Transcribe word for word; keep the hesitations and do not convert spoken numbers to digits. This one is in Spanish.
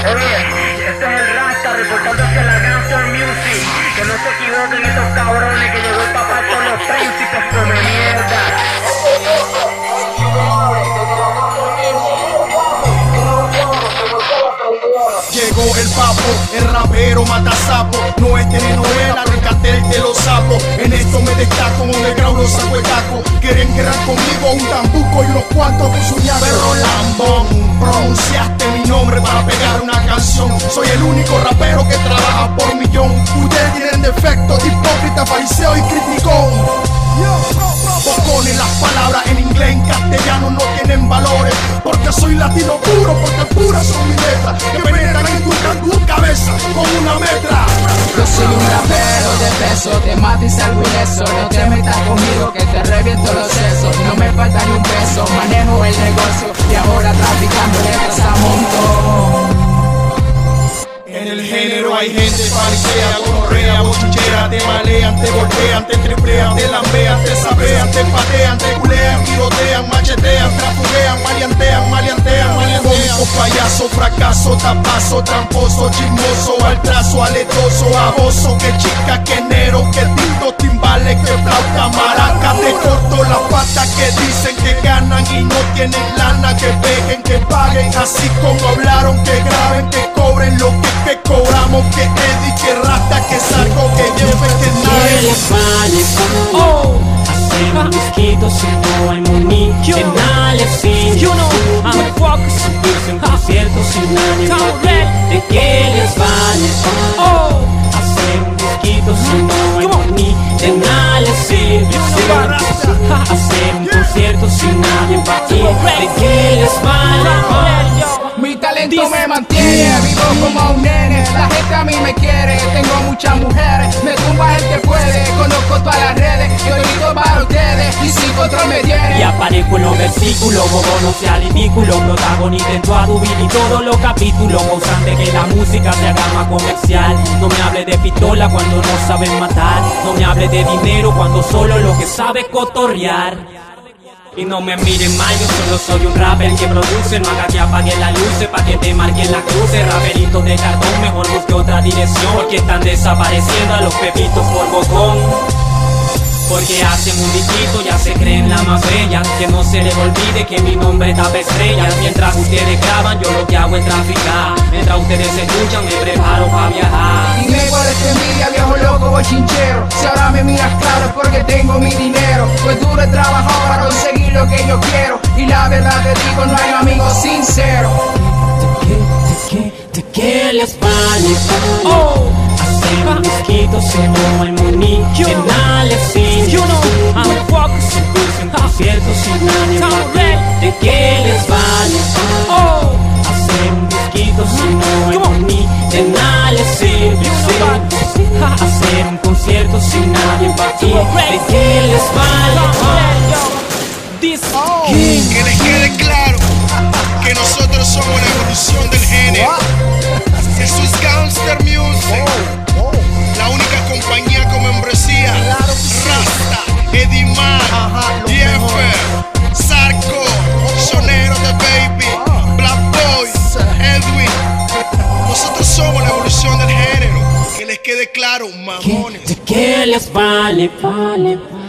Oye, este es el Rasta reportándose la Gangster Music. Que no se equivoquen estos cabrones, que llegó el papá con los príncipes come mierda. Llegó el papo, el rapero mata sapo. No es telenovela, no el cartel de los sapos. En esto me destaco, un underground lo saco el taco. Quieren guerrar conmigo, un tambuco y unos cuantos con su llave. Perro lambón, pronunciaste mi nombre para pegar una canción. Soy el único rapero que trabaja por millón. Ustedes tienen defectos de hipócrita, fariseo y criticón. Bocones, las palabras en inglés, en castellano no tienen valores. Porque soy latino puro, porque puras son mis letras que penetran en tu, tu cabeza con una metra. Yo soy un rapero de peso, te mato y salgo ileso. No te metas conmigo que te reviento los sesos. No me falta ni un peso, manejo el negocio y ahora traficando letras a montón. En el género hay gente farisea, gonorrea, bochinchera. Te malean, te golpean, te triplean, te lambean, te sapean, te patean, te culean, tirotean, machetean, trafuguean, maleantean, maleantean, maleantean. Cómico, payaso, fracaso, tapazo, tramposo, chismoso, al trazo, aletoso, aboso. Que chica, que nero, que tinto, timbales, que flauta, maraca. Te corto la pata, que dicen que ganan y no tienen lana. Que peguen, que paguen, así como hablaron, que graben, que cobren lo que que cobramos, que Eddie, que Rasta, que saco, que lleve, que nadie. Que les vale Oh, hacer un disquito si no hay money. Que nadie sin you know, I'm a focus. subirse un concierto sin nadie batir. De que les vale Oh, hacer un disquito si no hay money. De nada les sirve hacer un concierto sin nadie batir. De que les vale. mi talento me mantiene, vivo como un nene. La gente a mí me quiere, tengo muchas mujeres. Me tumba el que puede, conozco todas las redes. Yo grito para ustedes y sin control me tiene. Y aparezco en los versículos, bobo no sea ridículo. Protagonista en toda tu vida y todos los capítulos. Causante que la música se haga más comercial. No me hable de pistola cuando no saben matar. No me hable de dinero cuando solo lo que sabe es cotorrear. Y no me miren mal, yo solo soy un rapper que produce. No haga que apague la luz pa' que te marquen la cruz. Raperitos de cartón, mejor busque otra dirección. Porque están desapareciendo a los pepitos por bocón. Porque hacen un disquito, ya se creen la más bella. Que no se les olvide que mi nombre tapa estrellas. Mientras ustedes graban, yo lo que hago es traficar. Mientras ustedes escuchan, me preparo pa' viajar. Dime cuál es tu envidia, viejo loco bochinchero. Si ahora me miras claro es porque tengo mi dinero. Pues duro he trabajado para conseguir lo que yo quiero. Y la verdad te digo, no hay amigos sinceros. ¿De qué, de qué, de qué les vale? Oh, hacer un disquito si no hay money. Que nada les sirve. you know, I'm a focus. Subirse un concierto sin nadie batir. ¿De qué les vale? Oh, Hacer un disquito si no hay money. De nada les sirve. Hacer un concierto sin nadie batir. ¿De qué les vale? this Que les quede claro que nosotros somos la evolución del género. Eso es Gangster Music, la única compañía con membresía. Rasta, Eddie Man, Jeffer, Sarko, Sonero de Baby, Black Boys, Edwin. Nosotros somos la evolución del género. Que les quede claro, mamones. ¿De qué les vale? Vale, vale.